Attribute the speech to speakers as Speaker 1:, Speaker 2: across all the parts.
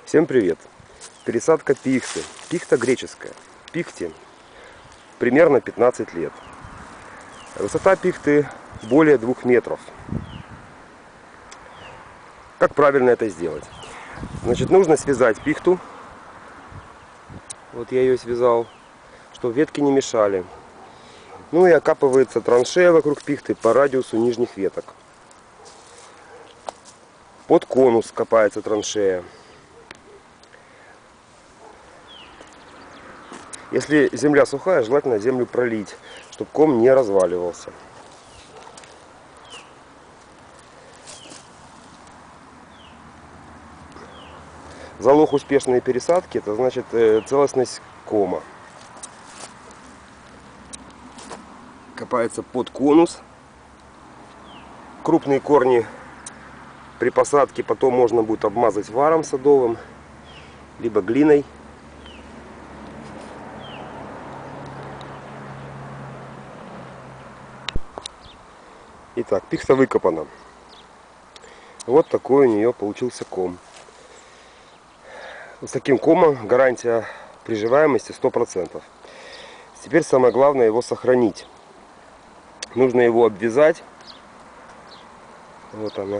Speaker 1: Всем привет! Пересадка пихты. Пихта греческая. Пихте примерно 15 лет. Высота пихты более 2 метров. Как правильно это сделать? Значит, нужно связать пихту. Вот я ее связал, чтобы ветки не мешали. Ну и окапывается траншея вокруг пихты по радиусу нижних веток. Под конус копается траншея. Если земля сухая, желательно землю пролить, чтобы ком не разваливался. Залог успешной пересадки — это значит целостность кома. Копается под конус. Крупные корни при посадке потом можно будет обмазать варом садовым, либо глиной. Итак, пихта выкопана. Вот такой у нее получился ком. С таким комом гарантия приживаемости 100%. Теперь самое главное его сохранить. Нужно его обвязать. Вот она.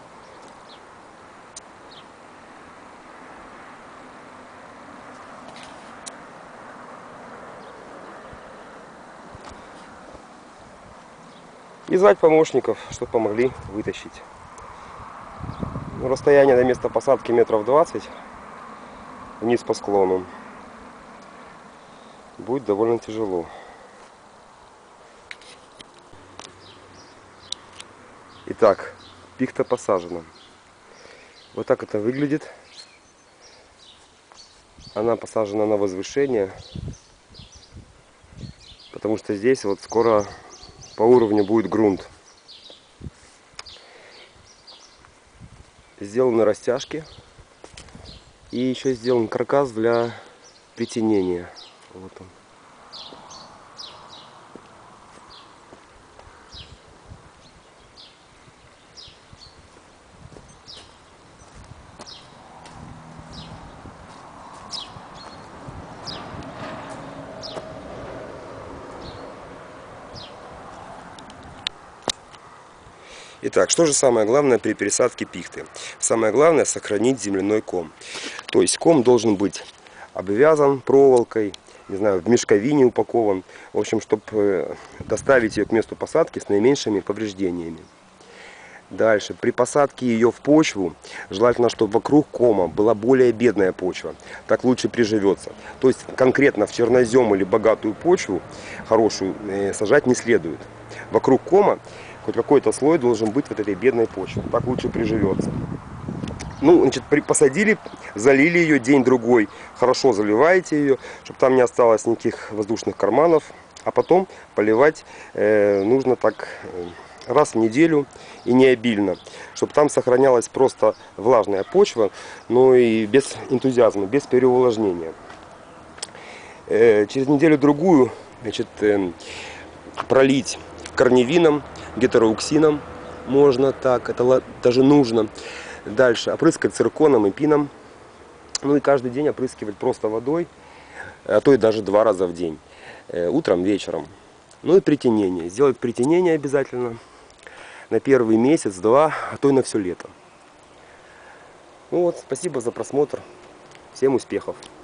Speaker 1: И звать помощников, чтобы помогли вытащить. Расстояние до места посадки метров 20 вниз по склону. Будет довольно тяжело. Итак, пихта посажена. Вот так это выглядит. Она посажена на возвышение, потому что здесь вот скоро по уровню будет грунт. Сделаны растяжки. И еще сделан каркас для притенения. Вот он. Итак, что же самое главное при пересадке пихты? Самое главное — сохранить земляной ком. То есть ком должен быть обвязан проволокой, не знаю, в мешковине упакован. В общем, чтобы доставить ее к месту посадки с наименьшими повреждениями. Дальше, при посадке ее в почву, желательно, чтобы вокруг кома была более бедная почва. Так лучше приживется. То есть конкретно в чернозем или богатую почву, хорошую, сажать не следует. Вокруг кома хоть какой-то слой должен быть вот этой бедной почвы. Так лучше приживется. Ну, значит, посадили, залили ее день-другой. Хорошо заливаете ее, чтобы там не осталось никаких воздушных карманов. А потом поливать нужно так раз в неделю и не обильно. Чтобы там сохранялась просто влажная почва, но и без энтузиазма, без переувлажнения. Через неделю-другую, значит, пролить корневином, гетероуксином можно так, это даже нужно. Дальше опрыскать цирконом и пином. Ну и каждый день опрыскивать просто водой, а то и даже 2 раза в день. Утром, вечером. Ну и притенение. Сделать притенение обязательно на первый месяц-два, а то и на все лето. Ну вот, спасибо за просмотр. Всем успехов!